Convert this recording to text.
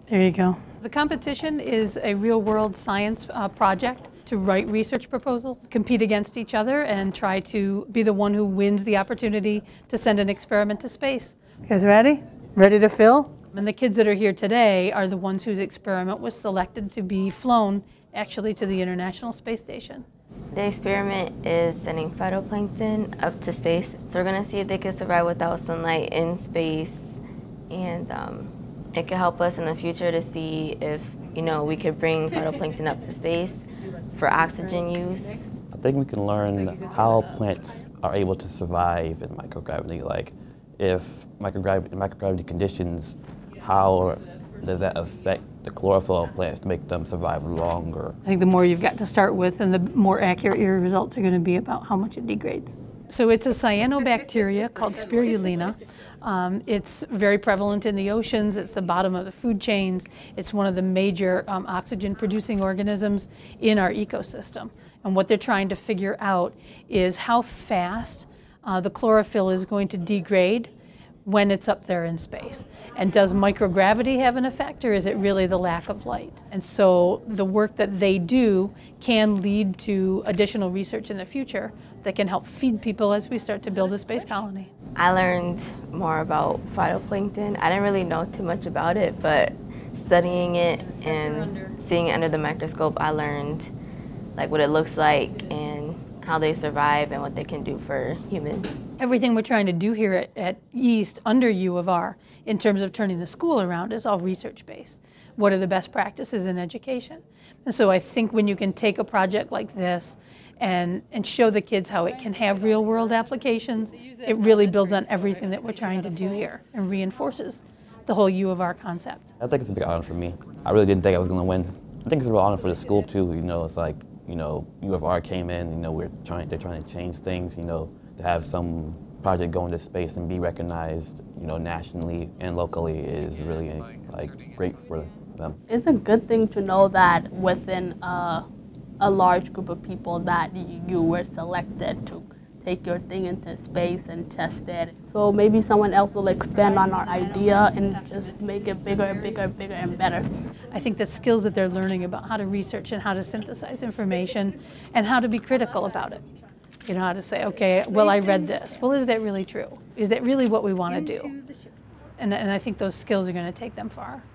There you go. The competition is a real-world science project to write research proposals, compete against each other, and try to be the one who wins the opportunity to send an experiment to space. You guys ready? Ready to fill? And the kids that are here today are the ones whose experiment was selected to be flown actually to the International Space Station. The experiment is sending phytoplankton up to space. So we're going to see if they can survive without sunlight in space, and it could help us in the future to see if, we could bring phytoplankton up to space for oxygen use. I think we can learn how plants are able to survive in microgravity. Like, if microgravity conditions, how does that affect the chlorophyll of plants to make them survive longer? I think the more you've got to start with, and the more accurate your results are going to be about how much it degrades. So it's a cyanobacteria called spirulina. It's very prevalent in the oceans. It's the bottom of the food chains. It's one of the major oxygen-producing organisms in our ecosystem. And what they're trying to figure out is how fast the chlorophyll is going to degrade when it's up there in space. And does microgravity have an effect, or is it really the lack of light? And so the work that they do can lead to additional research in the future that can help feed people as we start to build a space colony. I learned more about phytoplankton. I didn't really know too much about it, but studying it and seeing it under the microscope, I learned what it looks like and how they survive and what they can do for humans. Everything we're trying to do here at East under U of R in terms of turning the school around is all research-based. What are the best practices in education? And so I think when you can take a project like this and show the kids how it can have real-world applications, it really builds on everything that we're trying to do here and reinforces the whole U of R concept. I think it's a big honor for me. I really didn't think I was going to win. I think it's a real honor for the school too. It's like, U of R came in, they're trying to change things, to have some project go into space and be recognized, nationally and locally is really great for them. It's a good thing to know that within a large group of people that you were selected to take your thing into space and test it. So maybe someone else will expand on our idea and just make it bigger and bigger and bigger and better. I think the skills that they're learning about how to research and how to synthesize information and how to be critical about it. How to say, okay, well, I read this. Well, is that really true? Is that really what we want to do? And I think those skills are going to take them far.